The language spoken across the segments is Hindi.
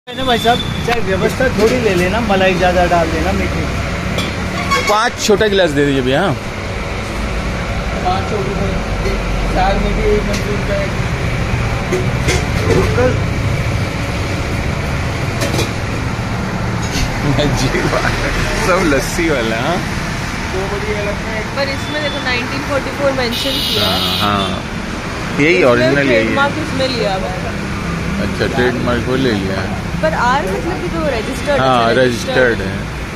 भाई साहब चाहे व्यवस्था थोड़ी ले लेना, मलाई ज्यादा डाल देना मीठे। 5 छोटा गिलास दे दीजिए भैया। 5 छोटी 4 मीठे 1 नमकीन का सब लस्सी वाला। पर इसमें देखो 1944 मेंशन किया। हाँ यही ओरिजिनल यही है। इसमें लिया हुआ है। अच्छा ट्रेडमार्क को ले लिया। पर आर मतलब कि तो रजिस्टर्ड। हाँ रजिस्टर्ड है।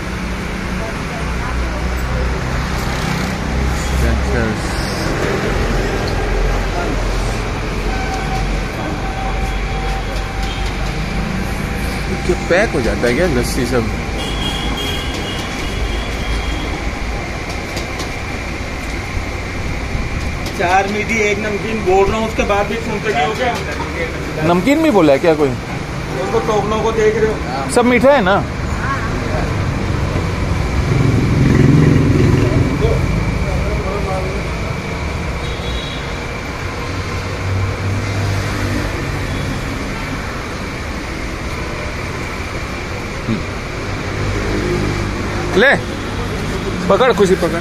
क्या पैक हो जाता है क्या लस्सी सब? चार मीठी 1 नमकीन बोल रहा हूँ, उसके बाद भी सुनते क्यों हो गया? नमकीन भी बोला है क्या कोई? उनको टोकनों को देख रहे हो? सब मीठा है ना? ले पकड़, खुशी पकड़।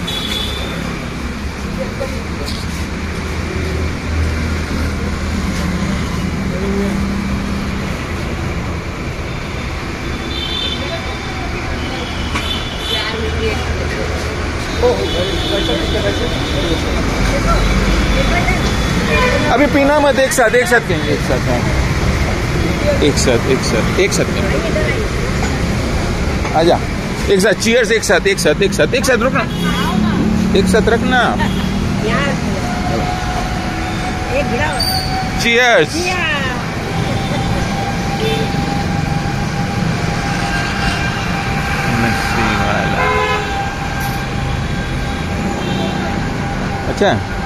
अभी पीना मत, एक साथ कहेंगे, एक साथ। हाँ एक साथ कहेंगे। आजा एक साथ, चीयर्स एक साथ रुकना, एक साथ रखना। चीयर्स। अच्छा